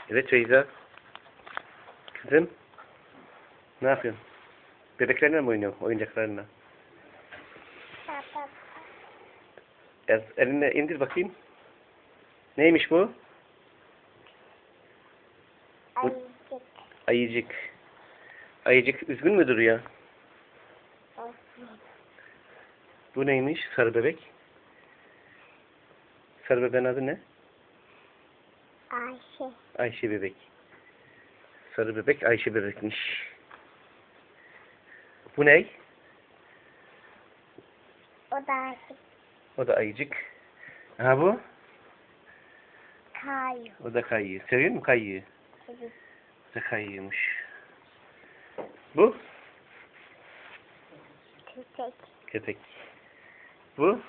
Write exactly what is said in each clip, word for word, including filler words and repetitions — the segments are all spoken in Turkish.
Evet Feyza. Kızım. Ne yapıyorsun? Bebeklerle mi oynuyorsun? Oyuncaklarla. Baba. El, eline indir bakayım. Neymiş bu? Ayıcık. Ayıcık. Ayıcık üzgün mü duruyor? Olsun. Bu neymiş? Sarı bebek. Sarı bebeğin adı ne? Ayşe. Ayşe bebek. Sarı bebek Ayşe bebekmiş. Bu ne? O da Ayşe. O da ayıcık. Ha bu? Kayu. O da kayıyı. Seviyor musun kayıyı? Evet. O da kayıymış. Bu? Köpek. Köpek. Bu?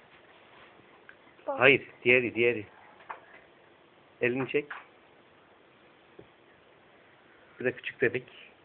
Bu. Hayır. Diğeri diğeri. Elini çek. Bu da küçük bebek.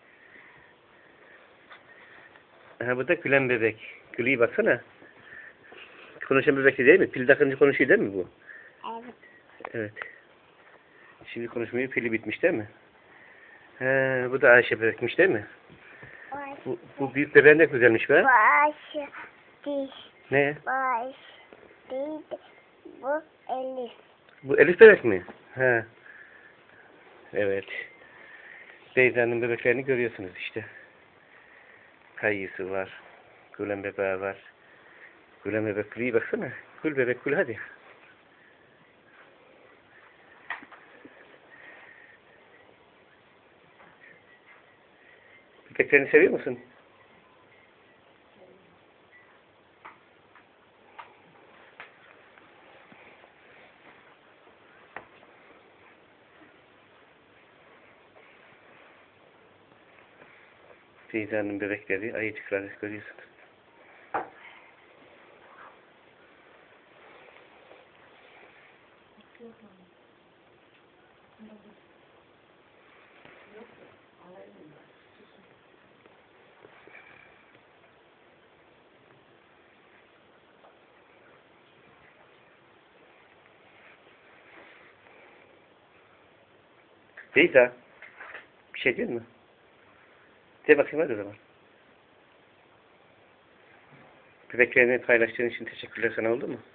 Ha bu da gülen bebek. Gülüyor baksana. Konuşan bebek değil mi? Pil takınca konuşuyor değil mi bu? Evet. Evet. Şimdi konuşmuyor. Pili bitmiş değil mi? He, bu da Ayşe bebekmiş değil mi? Bu Ayşe. Bu, bu büyük bebeğin de güzelmiş be. Bu Ayşe değil. Ne? Bu Ayşe değil. Bu Elif. Bu Elif bebek mi? He. Evet. Beyza'nın bebeklerini görüyorsunuz işte. Kayısı var. Gülen bebeği var. Gülen bebek gülüyor baksana. Gül bebek gül hadi. Bebeklerini seviyor musun? Beyza'nın bebekleri, ayıcıkları görüyorsunuz. Beyza, bir şey diyor mu? De bakayım hadi o zaman. Bebeklerini paylaştığın için teşekkürler sana oldu mu?